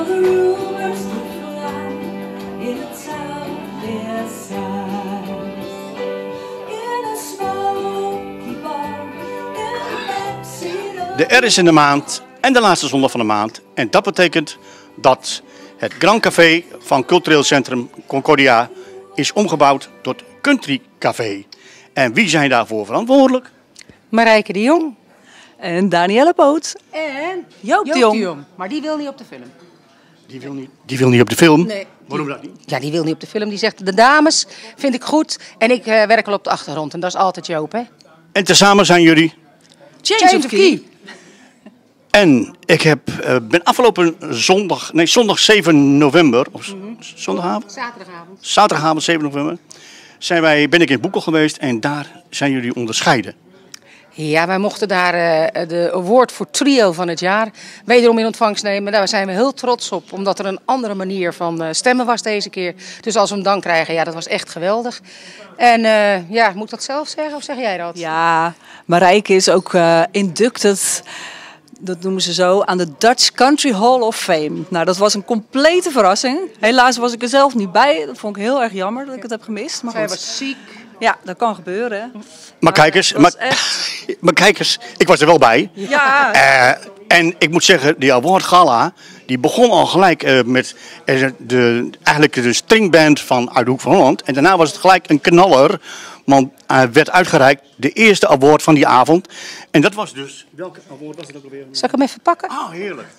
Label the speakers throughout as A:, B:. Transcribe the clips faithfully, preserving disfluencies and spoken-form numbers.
A: the rumors that fly in a town their size. In a smoky bar in the backseat of
B: De R is in de maand en de laatste zondag van de maand. En dat betekent dat het Grand Café van Cultureel Centrum Concordia is omgebouwd tot Country Café. En wie zijn daarvoor verantwoordelijk?
C: Marijke de Jong.
D: En Danielle Poot.
C: En
D: Joop de Jong.
C: Maar die wil niet op de film.
B: Die wil niet, die wil niet op de film.
C: Nee.
B: Waarom dat niet?
C: Ja, die wil niet op de film. Die zegt, de dames vind ik goed. En ik uh, werk al op de achtergrond. En dat is altijd Joop, hè?
B: En tezamen zijn jullie.
D: Change, of key.
B: En ik heb, uh, ben afgelopen zondag, nee zondag zeven november, of
C: Mm-hmm.
B: zondagavond?
C: Zaterdagavond.
B: Zaterdagavond zeven november, zijn wij, ben ik in Boekel geweest en daar zijn jullie onderscheiden.
C: Ja, wij mochten daar uh, de award voor trio van het jaar wederom in ontvangst nemen. Daar zijn we heel trots op, omdat er een andere manier van uh, stemmen was deze keer. Dus als we hem dan krijgen, ja, dat was echt geweldig. En uh, ja, moet ik dat zelf zeggen of zeg jij dat?
D: Ja, Marijke is ook uh, inducted, dat noemen ze zo, aan de Dutch Country Hall of Fame. Nou, dat was een complete verrassing. Helaas was ik er zelf niet bij. Dat vond ik heel erg jammer dat ik het heb gemist. Maar
C: Zij
D: goed.
C: was ziek.
D: Ja, dat kan gebeuren. Hè.
B: Maar kijk eens,
D: dat was
B: maar,
D: echt-
B: maar kijk eens, ik was er wel bij.
D: Ja,
B: Uh, en ik moet zeggen, die award gala, die begon al gelijk uh, met uh, de, eigenlijk de stringband van uit de Hoek van Holland. En daarna was het gelijk een knaller, want uh, werd uitgereikt de eerste award van die avond. En dat was dus, welke award was het ook alweer?
C: Zal ik hem even pakken?
B: Ah, heerlijk.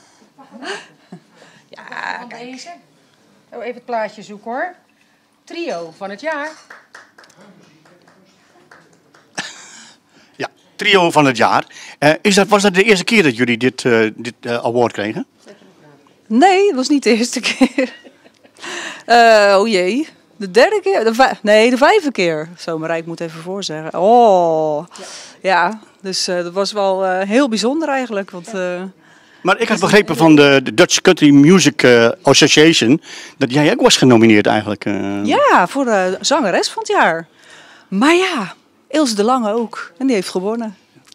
C: Ja, deze. Oh, even het plaatje zoeken hoor. Trio van het jaar.
B: Ja, trio van het jaar. Uh, is dat, was dat de eerste keer dat jullie dit, uh, dit uh, award kregen?
D: nee, dat was niet de eerste keer. Uh, oh jee, de derde keer? De vij- nee, de vijfde keer. Zo, Marijke moet even voorzeggen. Oh, ja, dus uh, dat was wel uh, heel bijzonder eigenlijk. Want, uh,
B: Maar ik had begrepen van de, de Dutch Country Music uh, Association dat jij ook was genomineerd eigenlijk. Uh.
D: ja, voor de zangeres van het jaar. Maar ja, Ilse de Lange ook. En die heeft gewonnen.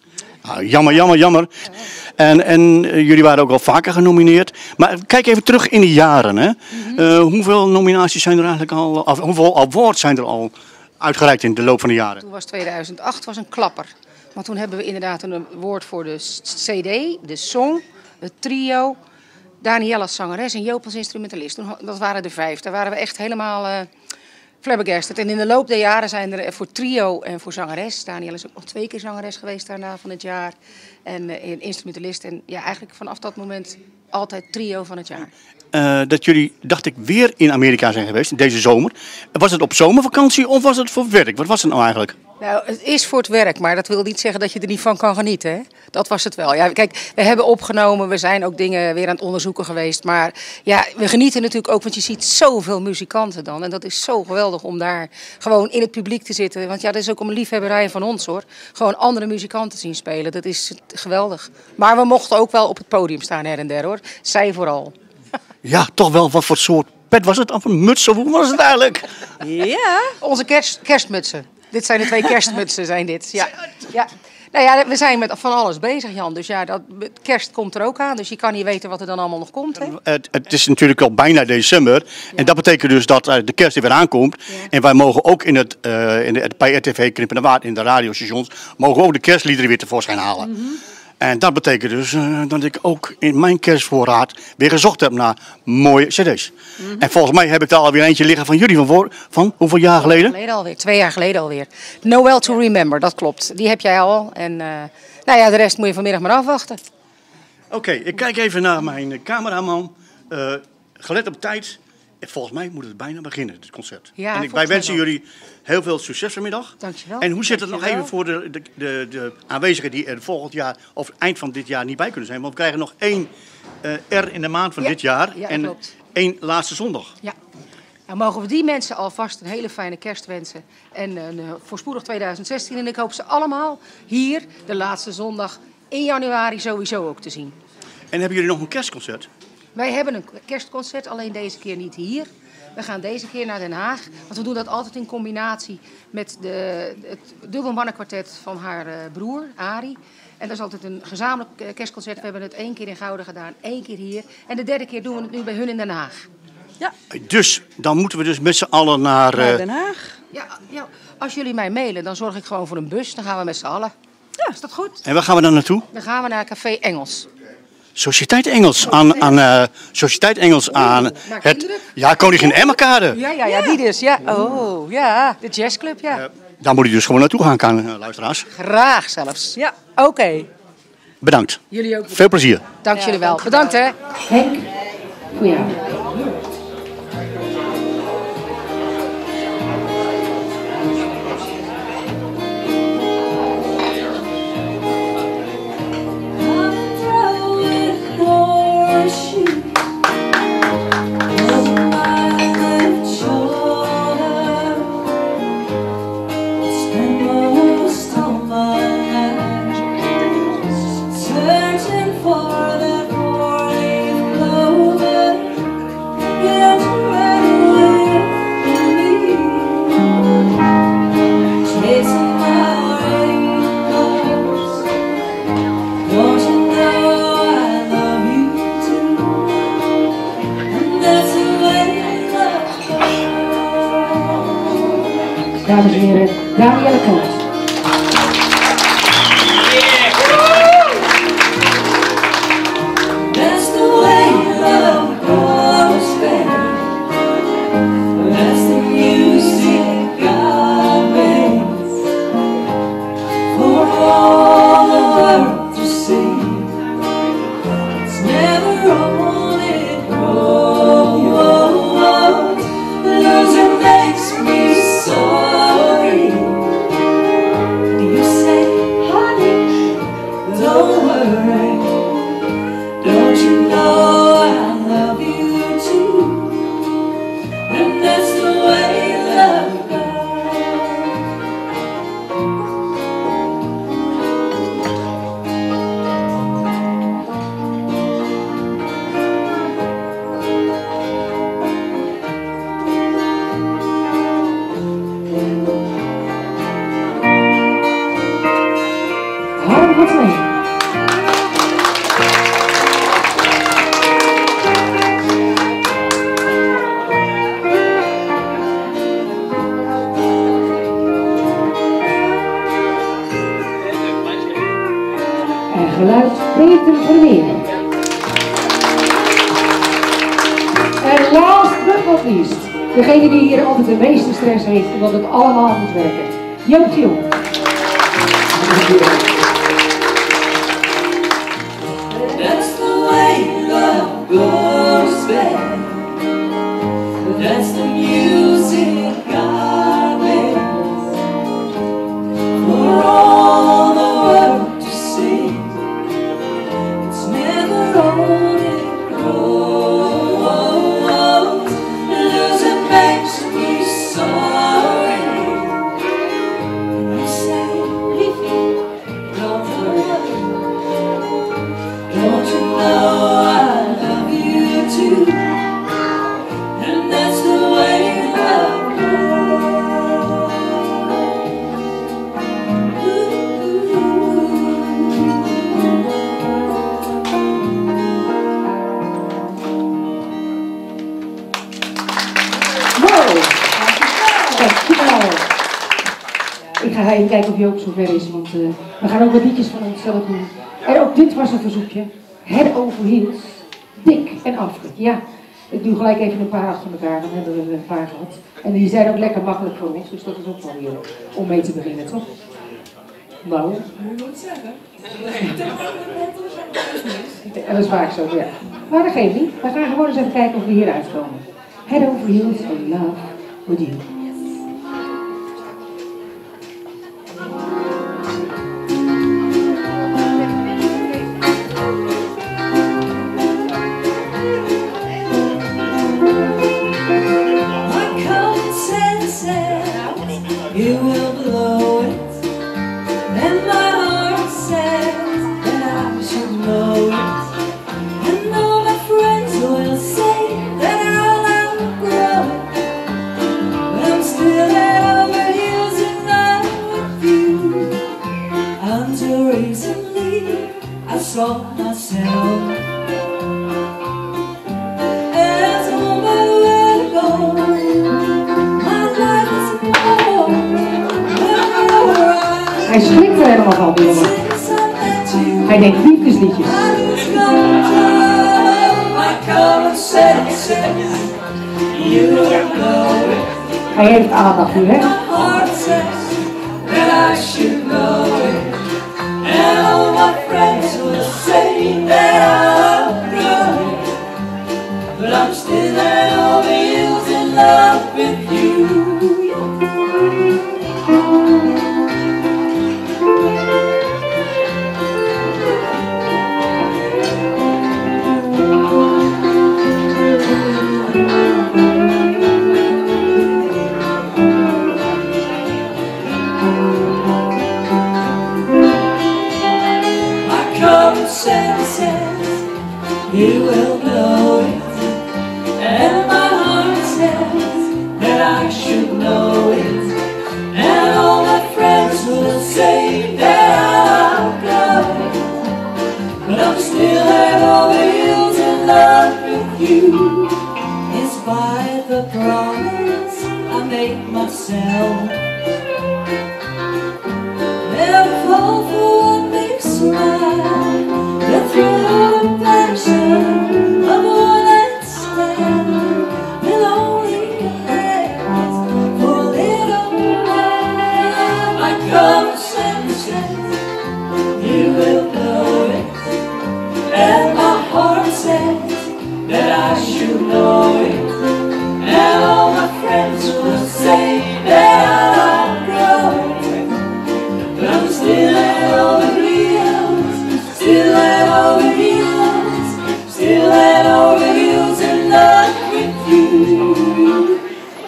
B: Ah, jammer, jammer, jammer. En, en uh, jullie waren ook al vaker genomineerd. Maar kijk even terug in de jaren. Hè. Uh, hoeveel nominaties zijn er eigenlijk al, of hoeveel awards zijn er al uitgereikt in de loop van de jaren?
C: Toen was tweeduizend acht was een klapper. Want toen hebben we inderdaad een woord voor de C D, de song, het trio, Danielle als zangeres en Joop als instrumentalist. Toen, dat waren er vijf. Daar waren we echt helemaal uh, flabbergasted. En in de loop der jaren zijn er voor trio en voor zangeres. Danielle is ook nog twee keer zangeres geweest daarna van het jaar. En uh, instrumentalist. En ja, eigenlijk vanaf dat moment altijd trio van het jaar.
B: Uh, dat jullie, dacht ik, weer in Amerika zijn geweest deze zomer. Was het op zomervakantie of was het voor werk? Wat was het nou eigenlijk?
C: Nou, het is voor het werk, maar dat wil niet zeggen dat je er niet van kan genieten. Hè? Dat was het wel. Ja, kijk, we hebben opgenomen, we zijn ook dingen weer aan het onderzoeken geweest. Maar ja, we genieten natuurlijk ook, want je ziet zoveel muzikanten dan. En dat is zo geweldig om daar gewoon in het publiek te zitten. Want ja, dat is ook een liefhebberij van ons hoor. Gewoon andere muzikanten zien spelen, dat is geweldig. Maar we mochten ook wel op het podium staan her en der hoor. Zij vooral.
B: Ja, toch wel. Wat voor soort pet was het? Of een muts of hoe was het eigenlijk?
D: Ja.
C: Onze kerst, kerstmutsen. Dit zijn de twee kerstmutsen, zijn dit. Ja. Ja. Nou ja, we zijn met van alles bezig, Jan. Dus ja, dat, kerst komt er ook aan. Dus je kan niet weten wat er dan allemaal nog komt. Hè?
B: Het, het is natuurlijk al bijna december. Ja. En dat betekent dus dat uh, de kerst er weer aankomt. Ja. En wij mogen ook in het, uh, in de, bij R T V Krimpen de Waard, in de radiostations, mogen we ook de kerstliederen weer tevoorschijn halen. Mm-hmm. En dat betekent dus uh, dat ik ook in mijn kerstvoorraad weer gezocht heb naar mooie cd's. Mm-hmm. En volgens mij heb ik daar alweer eentje liggen van jullie. Van, voor, van hoeveel jaar geleden?
C: geleden alweer? Twee jaar geleden alweer. Noel to Remember, dat klopt. Die heb jij al. En uh, nou ja, de rest moet je vanmiddag maar afwachten.
B: Oké, okay, ik kijk even naar mijn cameraman. Uh, gelet op tijd. Volgens mij moet het bijna beginnen, het concert.
C: Ja,
B: en ik, wij wensen jullie heel veel succes vanmiddag.
C: Dankjewel.
B: En hoe zit het nog
C: Dankjewel.
B: even voor de, de, de, de aanwezigen die er volgend jaar of eind van dit jaar niet bij kunnen zijn? Want we krijgen nog één uh, R in de maand van
C: ja.
B: dit jaar
C: ja,
B: en
C: klopt.
B: één laatste zondag.
C: Ja. Nou mogen we die mensen alvast een hele fijne kerst wensen. En een uh, voorspoedig tweeduizend zestien. En ik hoop ze allemaal hier de laatste zondag in januari sowieso ook te zien.
B: En hebben jullie nog een kerstconcert?
C: Wij hebben een kerstconcert, alleen deze keer niet hier. We gaan deze keer naar Den Haag. Want we doen dat altijd in combinatie met de, het dubbelmannenkwartet van haar uh, broer, Arie. En dat is altijd een gezamenlijk eh, kerstconcert. We hebben het één keer in Gouda gedaan, één keer hier. En de derde keer doen we het nu bij hun in Den Haag.
D: Ja,
B: Dus, dan moeten we dus met z'n allen naar...
D: naar
B: eh,
D: Den Haag.
C: Ja, ja, als jullie mij mailen, dan zorg ik gewoon voor een bus. Dan gaan we met z'n allen.
D: Ja.
C: Is dat goed?
B: en waar gaan we dan naartoe?
C: Dan gaan we naar Café Engels.
B: Sociëteit Engels. Aan, aan, eh, Sociëteit Engels aan
C: maakt
B: het...
C: indruk.
B: Ja, Koningin Emma-kade.
C: Ja, ja, ja, die dus. Ja. Oh, ja. De jazzclub, ja.
B: Daar moet je dus gewoon naartoe gaan, kan, eh, luisteraars.
C: Graag zelfs.
D: Ja, oké.
B: Bedankt.
C: Jullie ook.
B: Veel plezier.
C: Dank jullie wel. Bedankt, hè.
A: Henk, voor jou. Dames en heren, Danielle Koot. That's the way love goes back. That's the music God makes for all the world to see. It's never on it grows. Losing makes me sorry. You say, honey, don't worry. Don't you know I love you too? And that's the way love goes. Hou wat mee. En geluid Peter Vermeer. En last but not least, degene die hier altijd de meeste stress heeft, omdat het allemaal moet werken. Joop de Jong. That's the way love goes back. That's the music God makes for all the world to see. It's never on it grows. Losing makes me sorry. And you say, Leafy, don't worry. Don't you know I love you too? And that's the way love goes. Mooi! Dankjewel. Ik ga even kijken of Joop zover is, want uh, we gaan ook wat liedjes van onszelf doen. En ook dit was een verzoekje. Head over heels. Dik en Afrik. Ja, ik doe gelijk even een paar achter elkaar, dan hebben we er een paar gehad. En die zijn ook lekker makkelijk voor ons, dus dat is ook wel weer om mee te beginnen, toch? Nou. Moet je nooit zeggen. En dat is vaak zo, ja. Maar dat geeft niet. We gaan gewoon eens even kijken of we hier uitkomen. Head over heels in love with you. You will blow it, and my heart says that I should know it, and all my friends will say that I'll outgrow it, but I'm
E: Hij schrikt er helemaal van, die jongen. Hij denkt liefdesliedjes. Hij heeft aandacht nu, hè?
A: But I'm still at all the hills in love with you. My common sense says you will know it. And my heart says that I should know it. And all my friends will say that I'll go. But I'm still at all the hills in love with you. In spite of the promise I make myself, never fall for one big smile. The thrill of passion of one night stand will only last for a little while. My common sense says you will know it, and my heart says that I should know it. And all my friends will say that I'll grow, but I'm still at all the hills, still at all the hills, still at all the hills in love with you.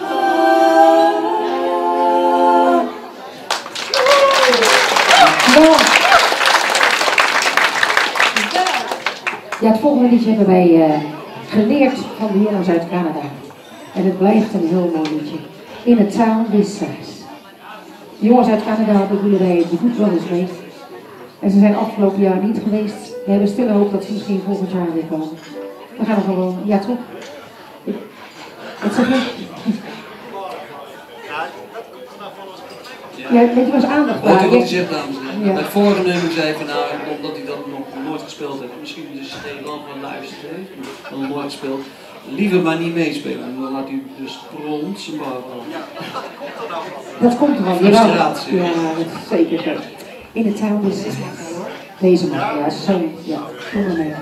E: Ja, het volgende liedje hebben wij uh, geleerd van de jongens uit Canada. En het blijft een heel mooi liedje. In a town this size. De jongens uit Canada bedoelen wij de Good Brothers mee. En ze zijn afgelopen jaar niet geweest. We hebben stille hoop dat ze misschien volgend jaar weer komen. We gaan er gewoon, ja toch? Wat zeg je? Ja, weet je, was aandacht
F: Wat
E: waar.
F: ik ook gezegd, dames en heren.
E: Ja.
F: Bij het vorige nummer zei van nou, omdat hij dat nog nooit gespeeld heeft, misschien dus geen land van luisterd heeft, maar nog nooit gespeeld, liever maar niet meespelen. Dan laat hij dus pronsen maar van.
E: Dat komt er wel.
F: Frustratie.
E: Ja, dat is zeker zo. In de town is deze man, ja, zo, ja, kom maar mee.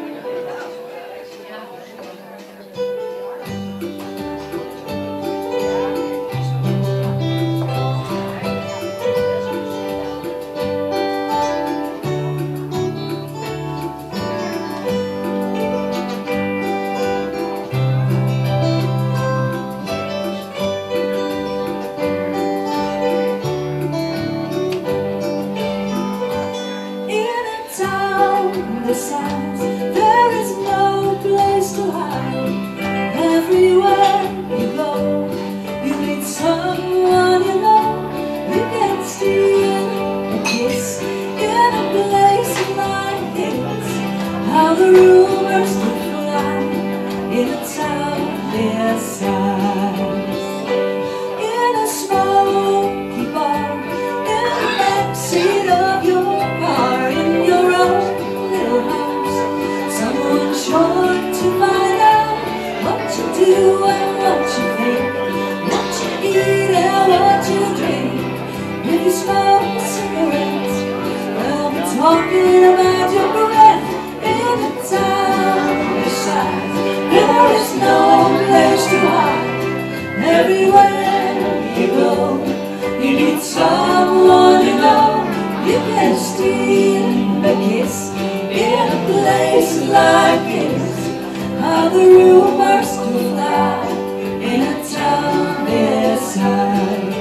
A: There is no place to hide. Everywhere you go, you meet someone you know. You can steal a kiss in a place like this. How the rumors would fly in a town this size. In a smoky bar, in the backseat of your car, in your own little house, someone sure to find out what you do and what you think, what you eat and what you drink. If you smoke cigarettes, well, we're talking about your breath. In a town this size, there is no place to hide. Everywhere you go, you need someone you know. You can steal a kiss in a place like this. How the rumors do fly in a town this size.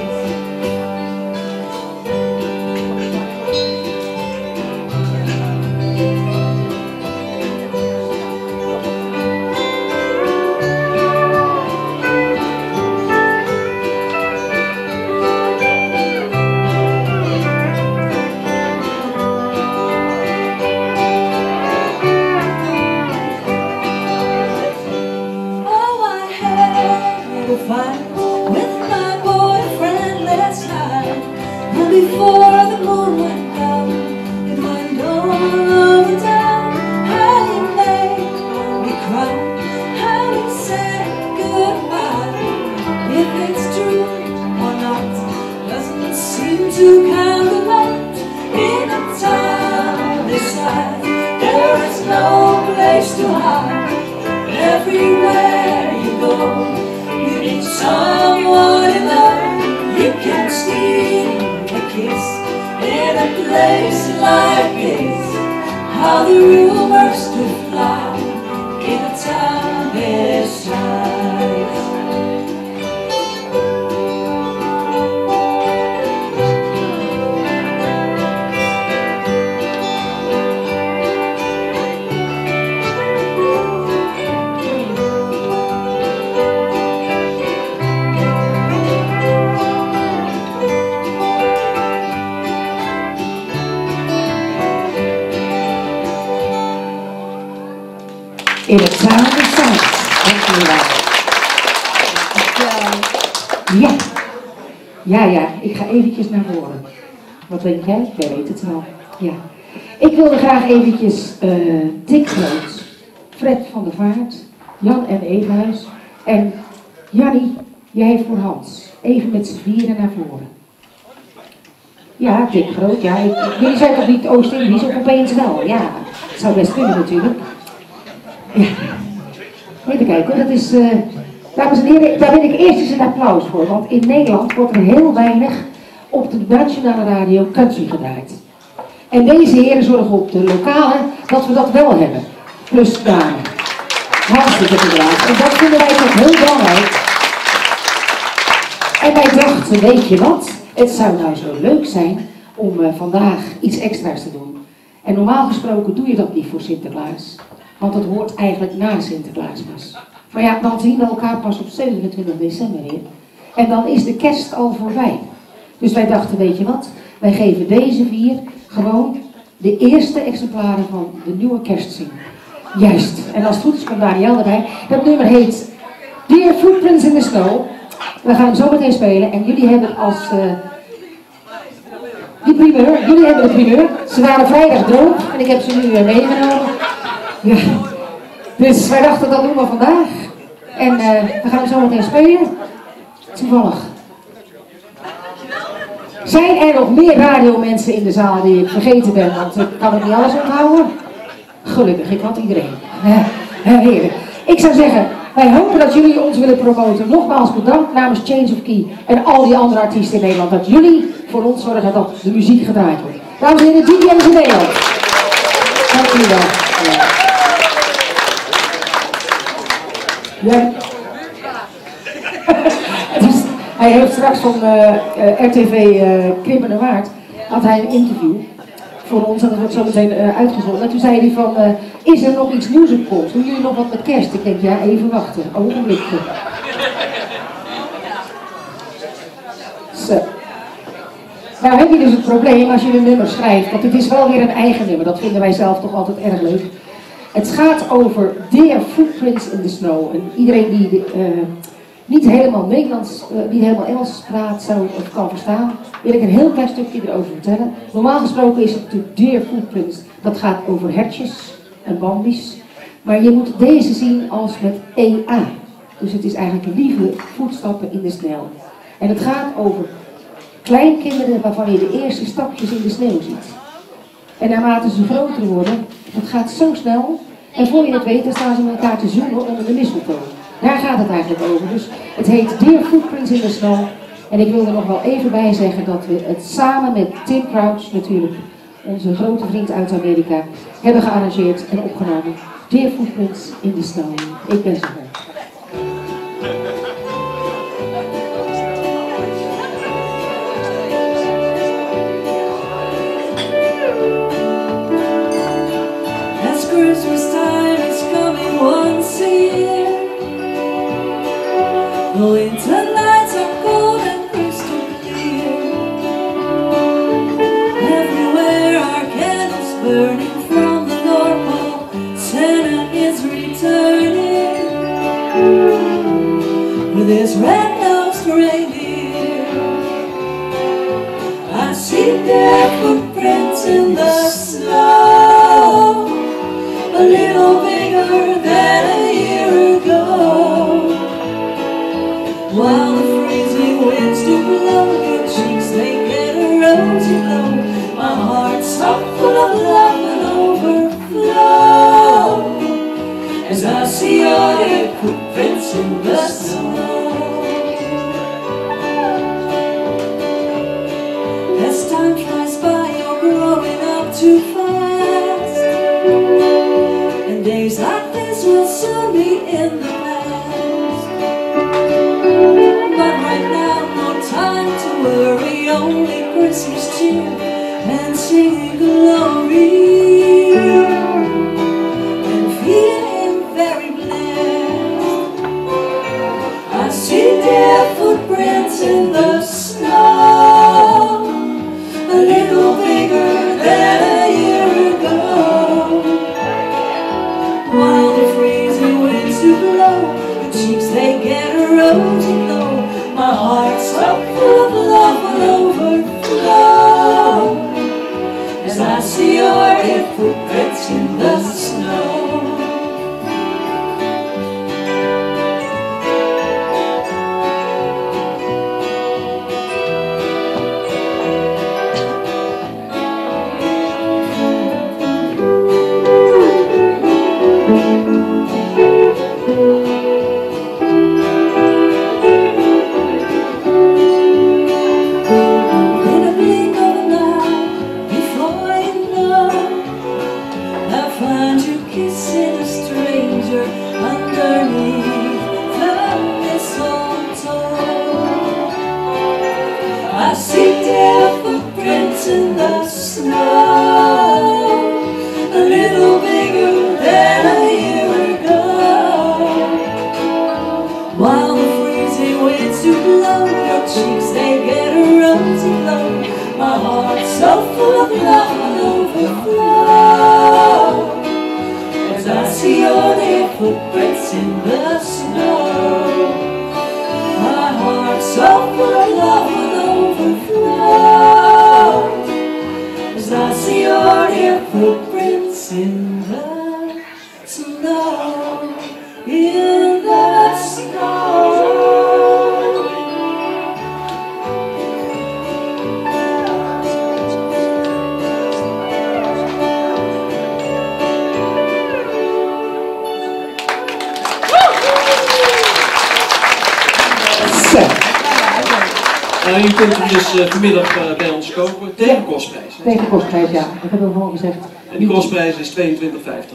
A: place like this, how the rumors do fly in a town this size.
E: In het samen staan. Dank jullie wel. Ja. Ja, ja, ik ga eventjes naar voren. Wat denk jij? Jij weet het wel. Ja. Ik wilde graag eventjes uh, Dick Groot, Fred van der Vaart, Jan en Evenhuis en Jannie, jij voor Hans. Even met z'n vieren naar voren. Ja, Dick Groot, ja. Ik, jullie zijn toch niet Oost-Indisch of opeens wel? Ja, het zou best kunnen natuurlijk. Ja. Even kijken hoor, dat is, uh, dames en heren, daar wil ik eerst eens een applaus voor, want in Nederland wordt er heel weinig op de nationale radio country gedraaid. En deze heren zorgen op de lokale dat we dat wel hebben. Plus dame. Hartstikke gedraaid. En dat vinden wij toch heel belangrijk. En wij dachten, weet je wat, het zou nou zo leuk zijn om uh, vandaag iets extra's te doen. En normaal gesproken doe je dat niet voor Sinterklaas. Want het hoort eigenlijk na Sinterklaas pas. Maar ja, dan zien we elkaar pas op zevenentwintig december weer. En dan is de kerst al voorbij. Dus wij dachten, weet je wat? Wij geven deze vier gewoon de eerste exemplaren van de nieuwe kerstzing. Juist. En als het goed is komt Daniel erbij. Dat nummer heet Dear Footprints in the Snow. We gaan hem zo meteen spelen. En jullie hebben als... Uh, die primeur. Jullie hebben de primeur. Ze waren vrijdag droog. En ik heb ze nu weer meegenomen. Ja, dus wij dachten dat doen we vandaag. En uh, we gaan zo meteen spelen. Toevallig. Zijn er nog meer radiomensen in de zaal die ik vergeten ben? Want ik kan het niet alles onthouden. Gelukkig, ik had iedereen. Uh, uh, heren. Ik zou zeggen, wij hopen dat jullie ons willen promoten. Nogmaals bedankt namens Change of Key en al die andere artiesten in Nederland. Dat jullie voor ons zorgen dat de muziek gedraaid wordt. Dames en heren, D J's in Nederland. Dank jullie wel. Ja. Ja. Dus, hij heeft straks van uh, uh, R T V uh, Krimpen en Waard had hij een interview voor ons en dat wordt zo meteen uh, uitgezonden. En toen zei hij van, uh, is er nog iets nieuws op komst? Doen jullie nog wat met kerst? Ik denk, ja, even wachten, ogenblikje. Zo. Nou heb je dus het probleem als je een nummer schrijft, want het is wel weer een eigen nummer, dat vinden wij zelf toch altijd erg leuk. Het gaat over Dear Footprints in the Snow. En iedereen die de, uh, niet helemaal Nederlands, uh, niet helemaal Engels praat zou, of kan verstaan, wil ik een heel klein stukje erover vertellen. Normaal gesproken is het natuurlijk Dear Footprints, dat gaat over hertjes en bambies. Maar je moet deze zien als met E A. Dus het is eigenlijk lieve voetstappen in de sneeuw. En het gaat over kleinkinderen waarvan je de eerste stapjes in de sneeuw ziet. En naarmate ze groter worden, het gaat zo snel. En voor je het weet, dan staan ze met elkaar te zoenen onder de mistletoe. Daar gaat het eigenlijk over. Dus het heet Dear Footprints in the Snow. En ik wil er nog wel even bij zeggen dat we het samen met Tim Crouch, natuurlijk onze grote vriend uit Amerika, hebben gearrangeerd en opgenomen. Dear Footprints in the Snow. Ik ben zover.
A: Christmas time is coming once a year. The winter nights are cold and crystal clear. Everywhere are candles burning from the North Pole. Santa is returning with his red-nosed reindeer. I see their footprints in the snow, a little bigger than a year ago. While the freezing winds do blow, your cheeks they get a rosy glow. My heart's so full of love and overflow as I see all your footprints in the snow. As time flies by, you're growing too fast, and days like this will soon be in the past. But right now, no time to worry, only Christmas cheer and singing glory, and feeling very blessed. I see their footprints in the snow, a little bigger than a year ago. While the freezing winds do blow, the cheeks they get a rosy glow. My heart's so full of love will overflow as I see your dear footprints in the snow. Kissing a stranger underneath the mistletoe. I see their footprints in the snow, a little bigger than a year ago. While the freezing winds do blow, your cheeks they get a rosy glow. My heart's so full of love will overflow as I see your dear footprints in the snow. My heart's so full of love will overflow as I see your dear footprints in the snow, in the snow.
F: Nou, je kunt hem dus uh, vanmiddag uh, bij ons kopen tegen kostprijs. Hè?
E: Tegen kostprijs, ja. Ik heb er al gezegd.
F: En die kostprijs is tweeëntwintig vijftig.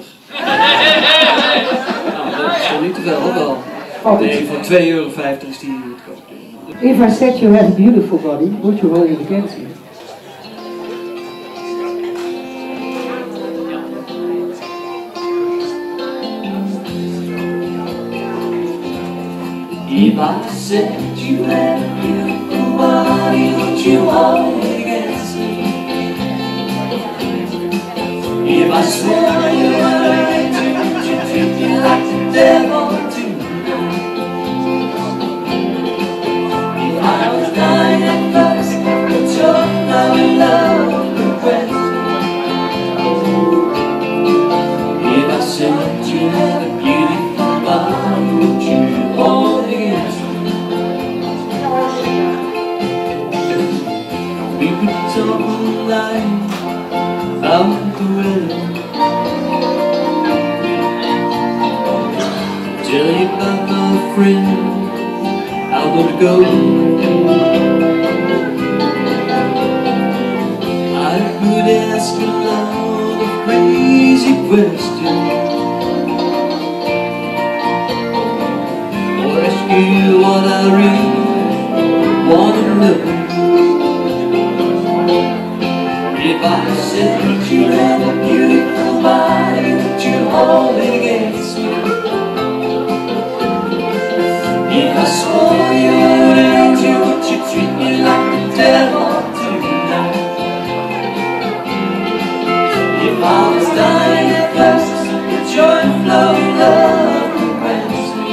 F: Nou, dat is toch niet te veel, wel?
E: Oh,
F: nee, voor twee euro vijftig is die te koop.
E: If I said you have a beautiful body, would you hold it against me?
A: If I said you had a beautiful body, would you hold it against me? If I swore you were an angel, would you treat me like the devil tonight? If I was dying at first, but your love and love request. If I said you had a beautiful body, would you hold it against me? We could talk all night about the weather, tell you about my friend out on the go. I could ask a lot of crazy questions, or ask you what I really want to know. If I said that you had a beautiful body, would you hold it against me? If I swore you were an angel, would you treat me like the devil tonight? If I was dying at first, would joy and flow in love request me?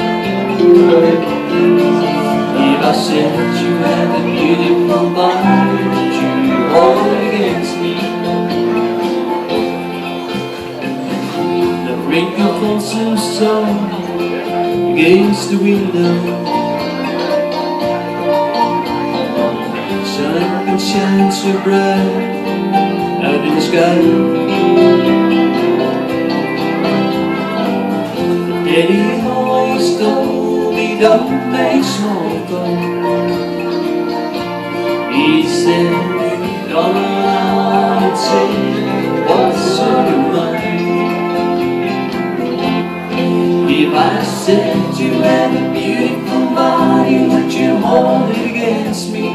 A: If I said that you had a beautiful body, would you hold it against me? The wrinkle falls so soft against the window, sun can shine so bright out in the sky. Daddy always told me don't make small talk. He said, don't allow it to
F: I said you had a beautiful body, would you hold it against me?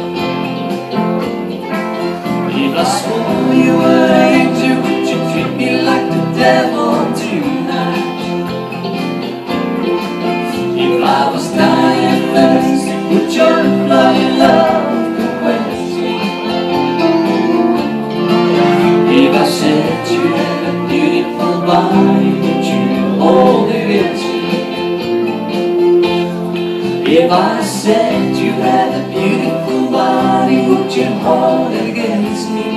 F: If I swore you were an angel, would you treat me like the devil tonight? If I was dying first, would your bloody love caress me? If I said you had a beautiful body, would you hold it against me? If I said you had a beautiful body, would you hold it against me?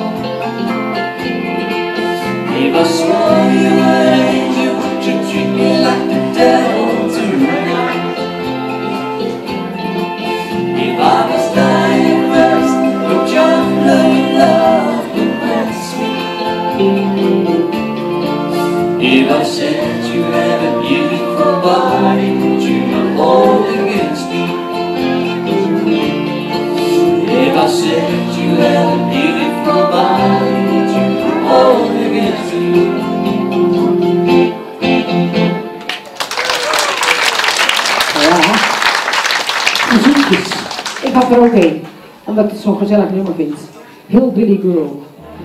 F: If I swore you were an angel, would you treat me like the devil tonight? If I was dying first, would your bloody love caress me? If I said you had a beautiful body, would you hold it against me? If I said you had a beautiful body, would you hold it against me?
E: Ja, muziekjes. Ik had er ook een, omdat ik het zo'n gezellig nummer vind. Hillbilly Girl.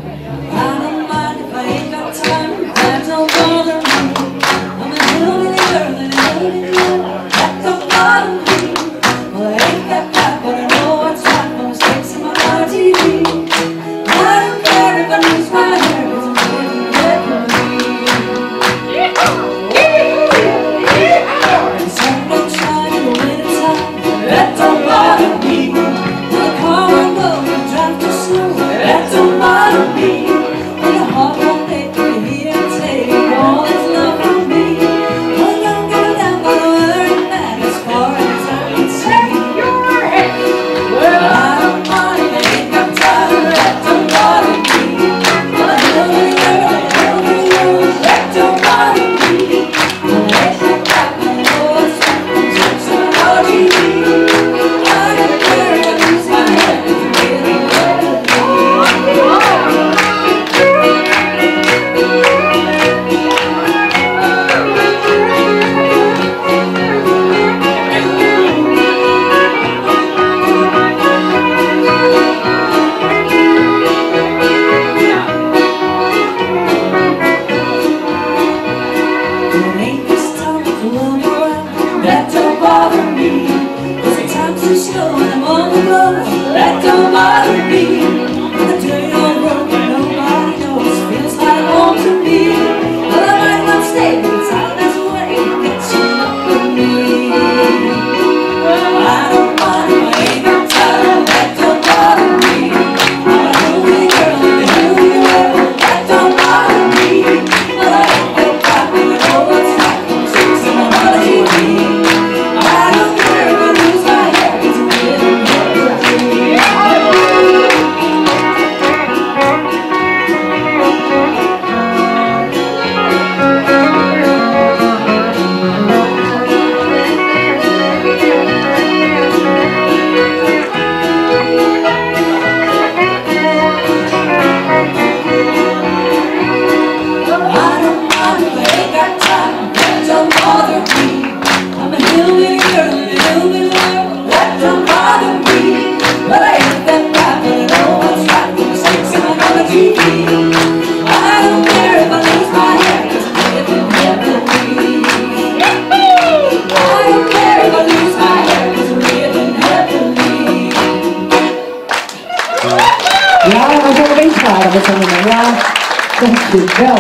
E: Dankjewel.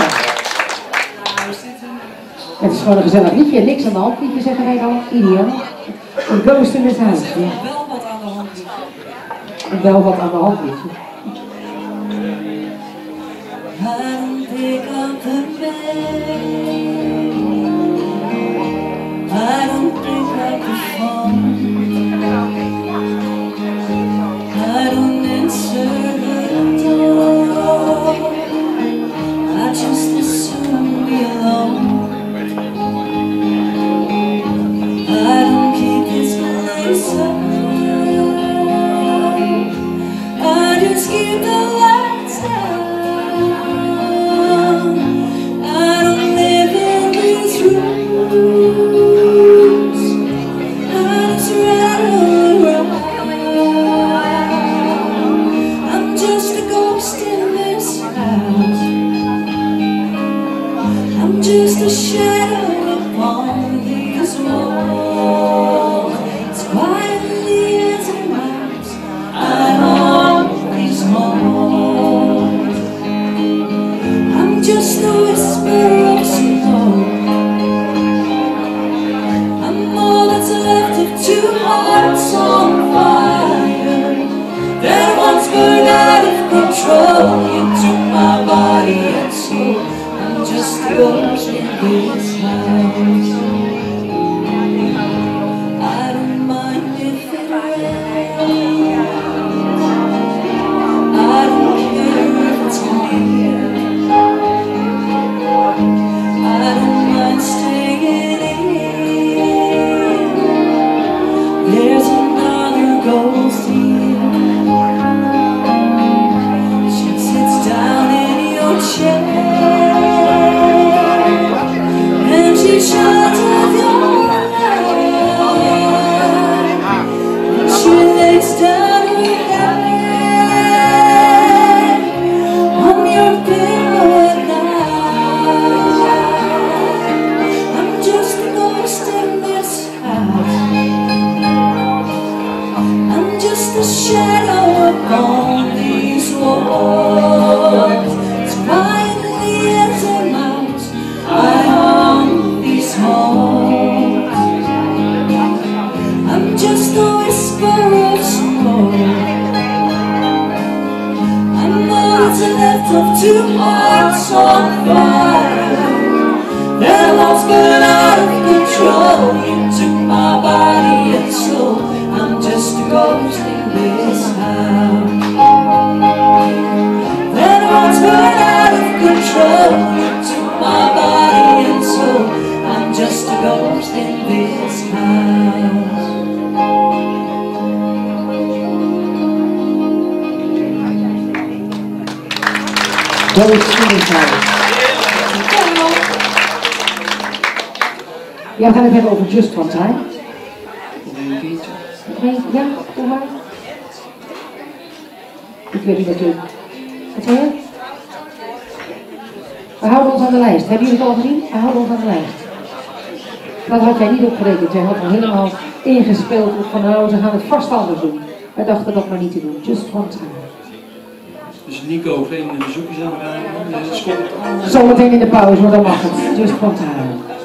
E: Het is gewoon een gezellig liedje, niks aan de hand liedje zeggen wij dan, ideaal. Een ghost in het huis. Ja.
A: Wel wat aan de hand.
E: Wel wat aan de hand liedje.
A: I don't pick up the bed. I don't pick up the phone. I don't answer the door. I just assume be alone. I don't keep this place up. I just keep the lights down. control. You took my body and soul. I'm just a ghost in this house. I don't mind if it rains. I don't care if it's clear. I don't mind staying in. There's another ghost here. She sits down in your chair and she shines with your light. And she lays down her head on your pillow at night. I'm just a ghost in this house. I'm just a shadow upon these walls. As quietly as a mouse, I haunt these halls. I'm just a whisper of smoke. I'm what's left of two hearts on fire. Their love's been out of control. You took my body and soul. I'm just a ghost in this house. Their love's been out of control. You took my body and soul. I'm just a ghost in this house.
E: Ghost in this house. Ja, we gaan het hebben over Just One Time. Nee, ja, doe maar. Ik weet niet wat je... Wat zei je? We houden ons aan de lijst. Hebben jullie het al gezien? We houden ons aan de lijst. Dat had jij niet opgerekend. Jij had al helemaal ingespeeld van nou, ze gaan het vast anders doen. Wij dachten dat maar niet te doen. Just One Time.
F: Dus Nico, geen bezoekjes aan elkaar.
E: Zometeen in de pauze, maar dan mag het. Just One Time.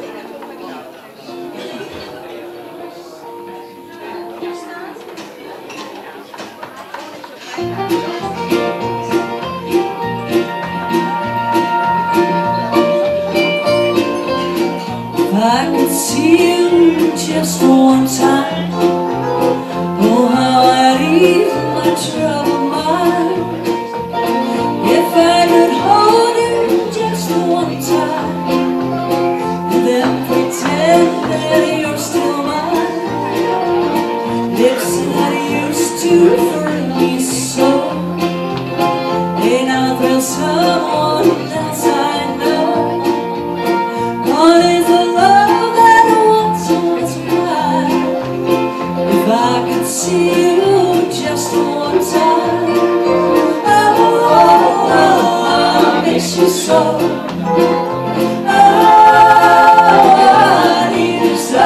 A: If I could see you just one time, oh how I'd ease my troubled mind. If I could hold you just one time, and then pretend that you're still mine. Lips that used to hurt me so, they now thrill someone else I know. What is the love that once was mine? If I could see you just one time, oh, oh, oh, I miss you so. Oh, I need you so.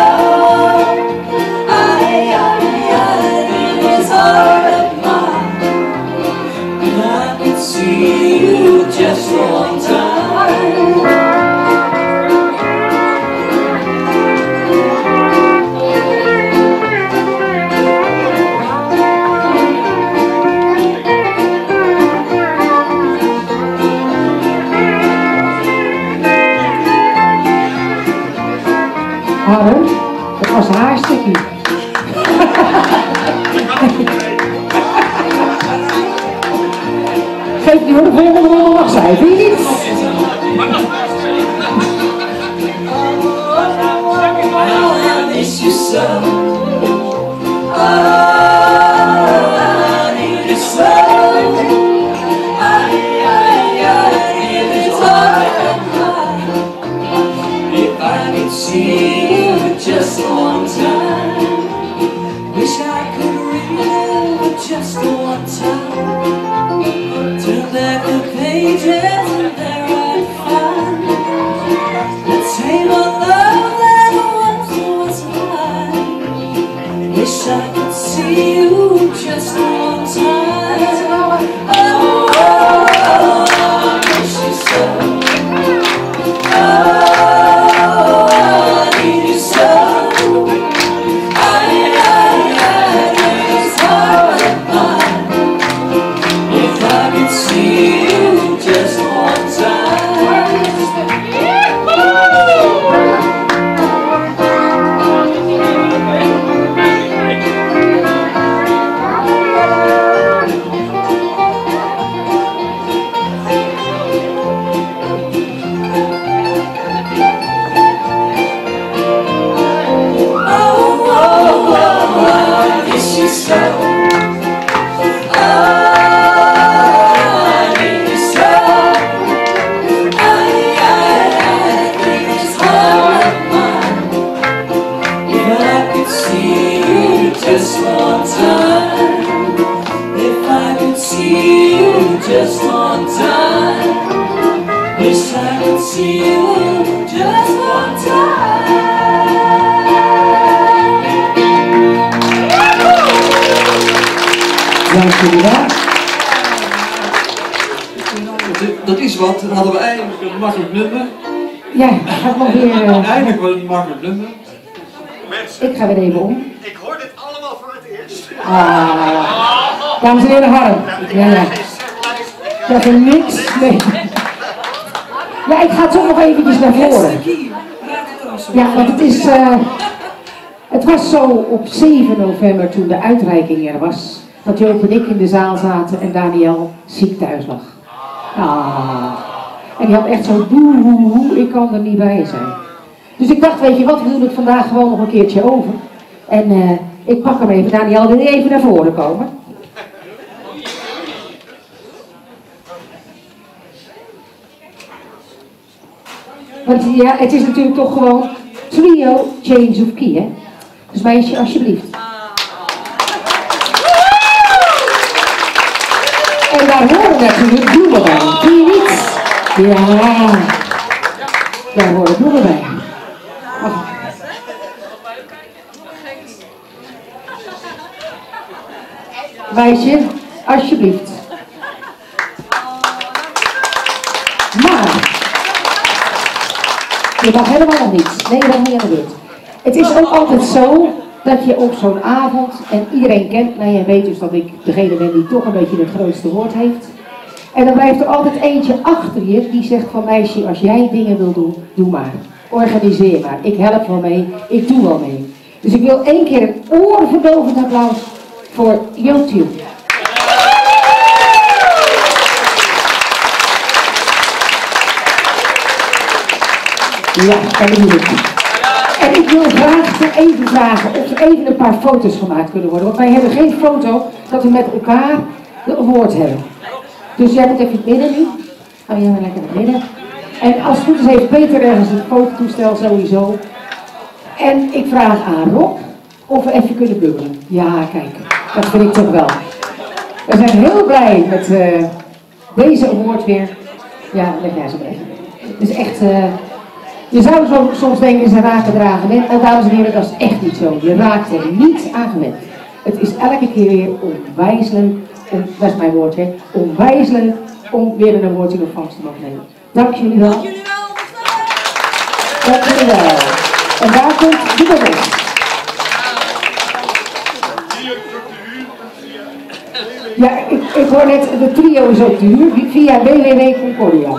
A: I, I, I need this heart of mine. If I could see you just one time.
E: Hallo, dat was haar stukje. Geef die hoor de volgende wel nog zijn, vind je niet?
A: I miss you so. Oh, I need you so. I, I, I need this heart of mine. If I could see you just one time, wish I could relive just one time. Turn back the pages and there I'd find the tale of love that once was mine. Wish I could see you just one time. Oh, oh, oh, I miss you so. Oh, I need you so. I, I, I need this heart of mine. If I could you so. Oh, I need you so. I, I, I need this heart of mine. If I could see you just one time. If I could see you just one time. Wish I could see you just one time.
E: Dank jullie wel.
F: Dat is wat, dan hadden we eindelijk een makkelijk nummer.
E: Ja, gaat nog weer. Uh,
F: Eindelijk wel een makkelijk nummer.
E: ik ga weer even om.
B: Ik hoor dit allemaal voor het eerst.
E: Ah, dames en heren, Harm. Ja, ja. Dat is niks. Nee. Ja, ik ga toch nog eventjes naar voren. Ja, want het is. Uh, het was zo op zeven november toen de uitreiking er was. Dat Joop en ik in de zaal zaten en Daniel ziek thuis lag. Ah. En die had echt zo boe, boe, boe, ik kan er niet bij zijn. Dus ik dacht, weet je wat, we doen het vandaag gewoon nog een keertje over. En uh, ik pak hem even. Daniel, wil je even naar voren komen? Want ja, het is natuurlijk toch gewoon trio change of key, hè? Dus meisje, alsjeblieft. En daar horen natuurlijk bloemen bij. Zie je niet? Ja. Daar horen bloemen bij. Ach. Meisje, alsjeblieft. Maar. Je mag helemaal nog niet. Nee, je mag niet aan de beurt. Het is ook altijd zo dat je op zo'n avond, en iedereen kent mij en weet dus dat ik degene ben die toch een beetje het grootste woord heeft. En dan blijft er altijd eentje achter je die zegt van meisje, als jij dingen wil doen, doe maar. Organiseer maar. Ik help wel mee. Ik doe wel mee. Dus ik wil één keer een oorverdovend applaus voor YouTube. Ja, dat bedoel ik. En ik wil graag nog even vragen of er even een paar foto's gemaakt kunnen worden. Want wij hebben geen foto dat we met elkaar de award hebben. Dus jij moet even binnen nu. Ga jij maar lekker naar binnen. En als het goed is heeft Peter ergens een fototoestel sowieso. En ik vraag aan Rob of we even kunnen bubbelen. Ja, kijk. Dat vind ik toch wel. We zijn heel blij met uh, deze award weer. Ja, leg jij zo even. Het is echt... Uh, Je zou zo, soms denken, ze raken eraan gewend. En dames en heren, dat is echt niet zo. Je raakt er niet aan gewend. Het is elke keer weer onwijs leuk, om, dat is mijn woord hè, onwijs leuk om weer een woord in ontvangst te mogen nemen. Dank jullie wel. Dank jullie wel. En daar komt de bewijs. Ja, ik, ik hoor net, de trio is ook te huur via w w w punt concordia.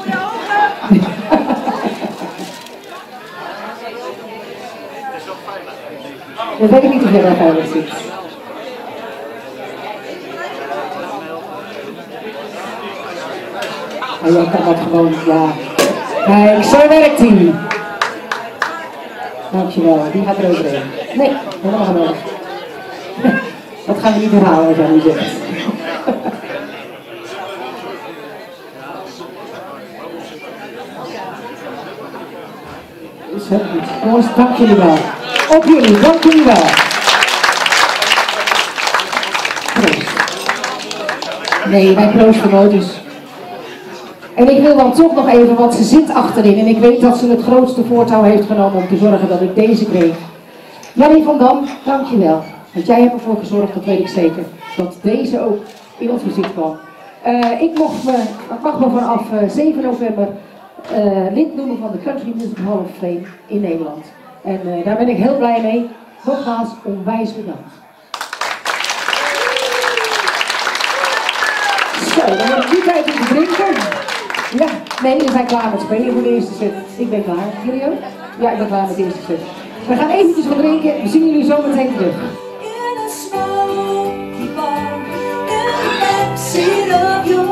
E: Dat weet ik niet of jij daar veilig zit. Maar jij kan dat gewoon, ja. Kijk, zo werkt hij. Dankjewel, die gaat er overheen. Nee, helemaal niet nodig. Dat gaan we niet herhalen als jij nu zegt. Is heel goed. Jongens, dank jullie wel. Op jullie, dank jullie wel. Proost. Nee, wij proosten nooit dus. En ik wil dan toch nog even, want ze zit achterin en ik weet dat ze het grootste voortouw heeft genomen om te zorgen dat ik deze kreeg. Jannie van Dam, dank je wel. Want jij hebt ervoor gezorgd, dat weet ik zeker, dat deze ook in ons gezicht kwam. Uh, ik mocht me, ik mag me vanaf uh, zeven november uh, lid noemen van de Country Music Hall of Fame in Nederland. En uh, daar ben ik heel blij mee. Nogmaals, onwijs bedankt. Zo, dan heb ik nu tijd om te drinken. Ja, nee, we zijn klaar met spelen voor de eerste set. Ik ben klaar. Jullie ook? Ja, ik ben klaar met de eerste set. We gaan eventjes wat drinken. We zien jullie zo meteen terug.
A: In a smoky bar, in the backseat of your